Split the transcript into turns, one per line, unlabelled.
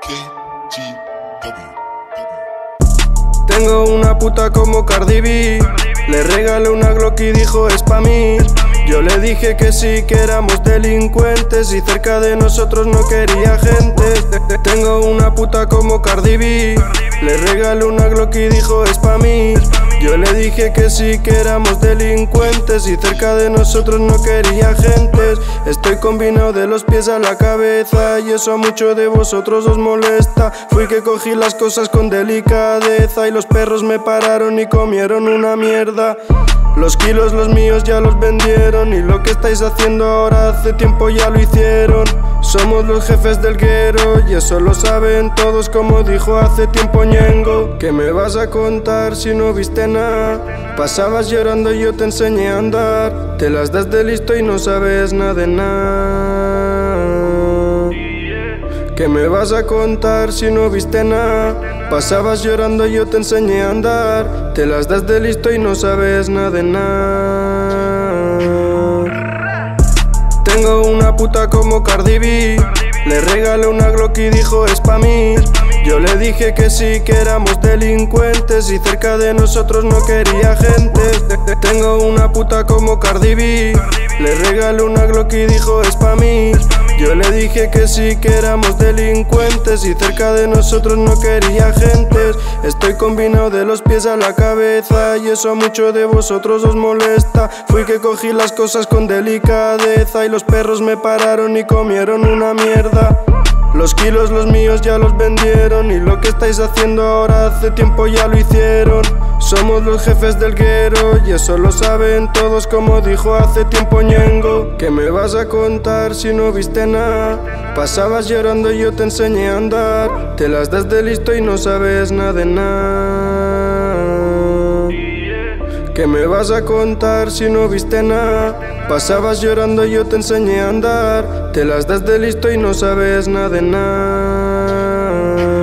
Tengo una puta como Cardi B, le regalé una Glock y dijo es pa' mí. Yo le dije que sí, que éramos delincuentes y cerca de nosotros no quería gente. Tengo una puta como Cardi B, le regalé una Glock y dijo es pa' mí. Yo le dije que sí, que éramos delincuentes y cerca de nosotros no quería gentes. Estoy combinado de los pies a la cabeza y eso a muchos de vosotros os molesta. Fui que cogí las cosas con delicadeza y los perros me pararon y comieron una mierda. Los kilos los míos ya los vendieron y lo que estáis haciendo ahora hace tiempo ya lo hicieron. Somos los jefes del guero y eso lo saben todos, como dijo hace tiempo Ñengo. ¿Qué me vas a contar si no viste nada? Pasabas llorando y yo te enseñé a andar. Te las das de listo y no sabes nada de nada. ¿Qué me vas a contar si no viste nada? Pasabas llorando y yo te enseñé a andar. Te las das de listo y no sabes nada de nada. Tengo una puta como Cardi B, le regalé una Glock y dijo es pa' mí. Yo le dije que sí, que éramos delincuentes y cerca de nosotros no quería gente. Tengo una puta como Cardi B, le regalé una Glock y dijo es pa' mí. Yo le dije que sí, que éramos delincuentes y cerca de nosotros no quería gentes. Estoy combinado de los pies a la cabeza y eso a muchos de vosotros os molesta. Fui que cogí las cosas con delicadeza y los perros me pararon y comieron una mierda. Los kilos los míos ya los vendieron y lo que estáis haciendo ahora hace tiempo ya lo hicieron. Somos los jefes del guero y eso lo saben todos, como dijo hace tiempo Ñengo. ¿Qué me vas a contar si no viste nada? Pasabas llorando y yo te enseñé a andar. Te las das de listo y no sabes nada de nada. ¿Qué me vas a contar si no viste nada? Pasabas llorando y yo te enseñé a andar. Te las das de listo y no sabes nada de nada.